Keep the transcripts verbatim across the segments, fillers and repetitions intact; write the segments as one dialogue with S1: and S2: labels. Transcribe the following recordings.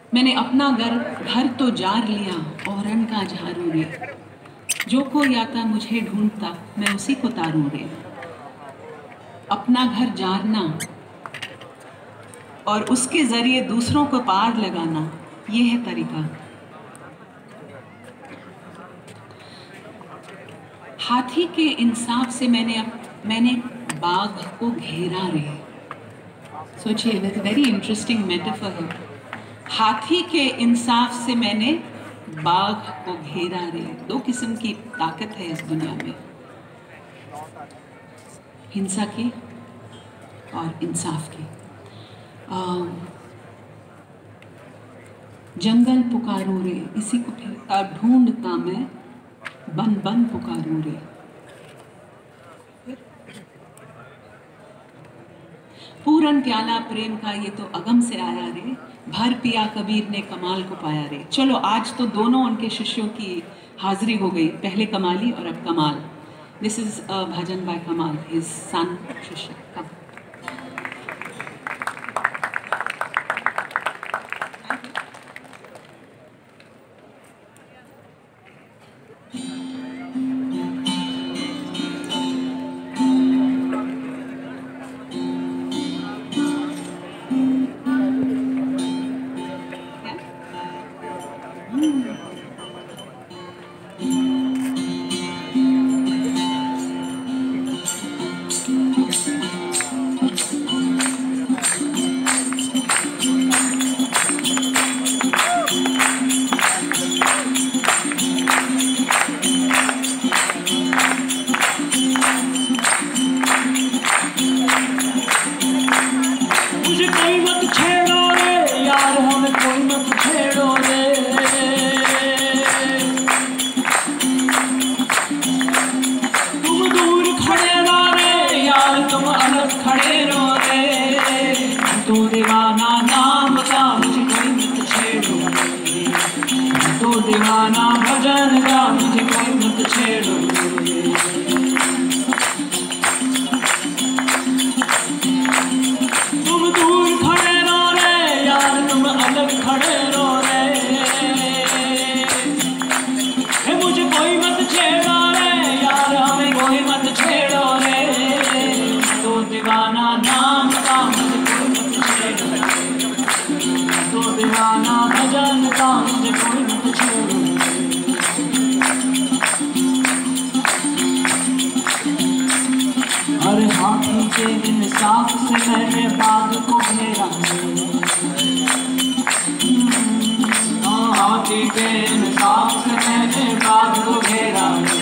S1: मैंने अपना घर घर तो जार लिया औरन का झारू रे, जो कोई आता मुझे ढूंढता मैं उसी को तारूं रे। अपना घर जारना और उसके जरिए दूसरों को पार लगाना, ये है तरीका। हाथी के इंसाफ से मैंने मैंने बाघ को घेरा रे। सोचिए, दैट्स वेरी इंटरेस्टिंग मेटाफर है। हाथी के इंसाफ से मैंने बाघ को घेरा रे। दो किस्म की ताकत है इस दुनिया में, हिंसा की और इंसाफ की। आ, जंगल पुकारो रे, इसी को फिरता ढूंढता मैं बन बन पुकारो रे। पूरन प्याला प्रेम का ये तो अगम से आया रे, भर पिया कबीर ने कमाल को पाया रे। चलो, आज तो दोनों उनके शिष्यों की हाजिरी हो गई, पहले कमाली और अब Kamal. This is a bhajan by Kamal, his son shishya. कम
S2: दीवाना भजन का मुझे कोई मत छेड़ो। तुम दूर खड़े रो रे यार, तुम अलग खड़े रो रे। मुझे कोई मत छेड़ो रे यार, हमें कोई मत छेड़ो रे। तो दीवाना नाम का मुझे कोई मत छेड़ो, तो दीवाना भजन का मुझे कोई मत छेड़ो। अरे हाथी के इंसाफ से मैंने बाघ को घेरा, हाथी के इंसाफ से मैंने बाघ को घेरा।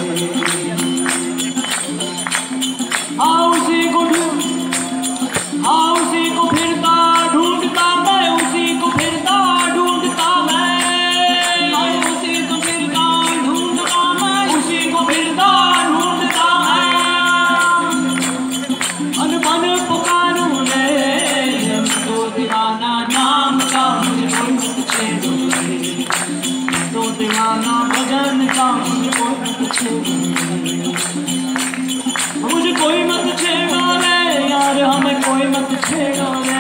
S2: हाँ उसी को ढूंढ हाँ उसी को फिरता ढूंढता मैं, उसी को फिरता ढूंढता मैं, उसी को फिरता ढूंढता मैं, उसी को फिरता ढूंढता मैं। मन मन पुकारूं रे, तो दीवाना नाम का मुझे कोई मत छेड़ो रे। तो दीवाना भजन का मुझे कोई मत छेड़ो, मुझे कोई मत छेड़ो रे यार, हमें कोई मत छेड़ो रे।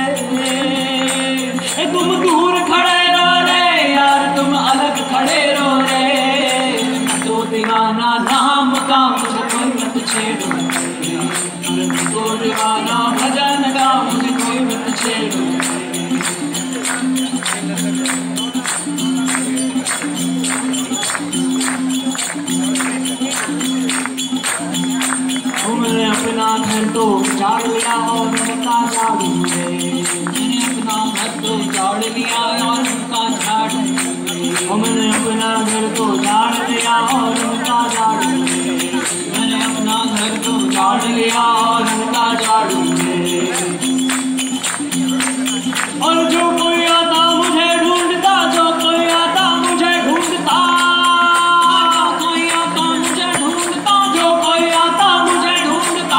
S2: तुम दूर खड़े रो रे यार, तुम अलग खड़े रो रे। तो दीवाना नाम का मुझे कोई मत छेड़ो, तो दीवाना भजन का मुझे कोई मत छेड़ो। मैंने अपना घर तो झाड़ लिया और उनका झाड़ू रे, मैंने अपना घर तो झाड़ लिया और उनका झाड़ू रे। मैंने अपना घर तो झाड़ लिया और उनका झाड़ू रे, मैंने अपना घर तो झाड़ लिया और उनका झाड़ू रे। और जो कोई आता मुझे ढूंढता, जो कोई आता मुझे ढूंढता, कोई आता मुझे ढूंढता, जो कोई आता मुझे ढूंढता,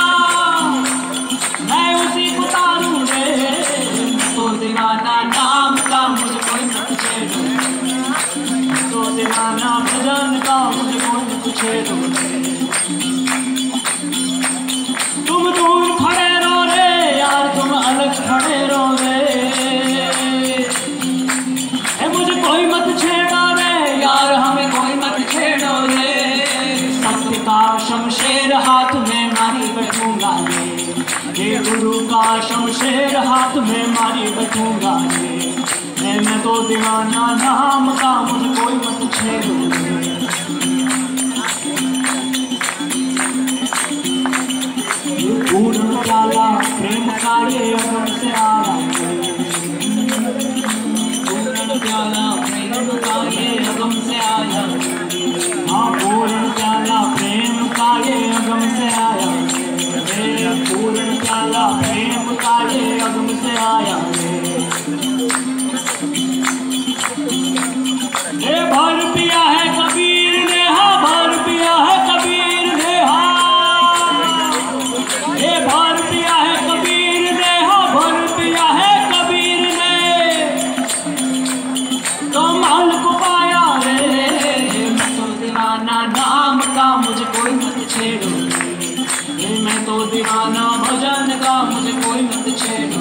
S2: मैं उसी को तारूं रे। तो दीवाना नाम का मुझे कोई मत छेड़ो, तो दीवाना भजन का मुझे कोई मत छेड़ो। तुम दूर खड़े रो रे यार, तुम अलग खड़े रो रे। गुरु का शमशेर हाथ में मारी बैठूंगा रे, मैं तो दीवाना नाम का मुझे कोई मत छेड़ो रे। पूर्ण प्याला प्रेम का ये अगम से आया,
S1: पूर्ण प्याला प्रेम का ये अगम से आया,
S2: हाँ पूर्ण प्याला प्रेम का ये अगम से आया, पूर्ण प्याला प्रेम का ये अगम से आया। ये भर पिया है कबीर ने, हाँ भर पिया है कबीर ने, हाँ ये भर पिया है कबीर ने, हाँ भर पिया है कबीर ने, कमाल को पाया रे। मैं तो दीवाना नाम का मुझे कोई मत छेड़ो, मैं तो दीवाना भजन का मुझे कोई मत छेड़ो,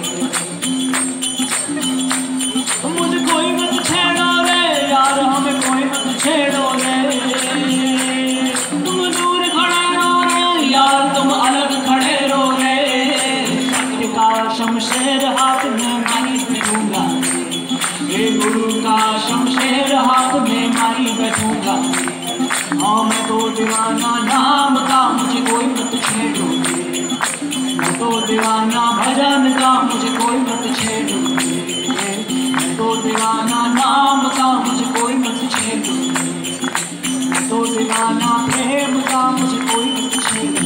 S2: मुझे कोई मत छेड़ो रे यार, हमें कोई मत छेड़ो रे। तुम दूर खड़े रहो रे यार, तुम अलग खड़े रहो रे। शक्ति का शमशेर हाथ में मारी बैठूंगा, ये गुरु का शमशेर हाथ में मारी बैठूंगा। हाँ मैं तो दीवाना नाम का मुझे कोई मत छेड़ो, मैं तो दीवाना भजन का मुझे कोई मत छेड़ो, मैं तो दीवाना नाम का मुझे कोई मत छेड़ो, मैं तो दीवाना प्रेम का मुझे कोई मत छेड़ो।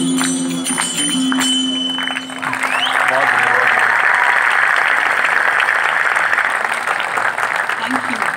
S1: Thank you.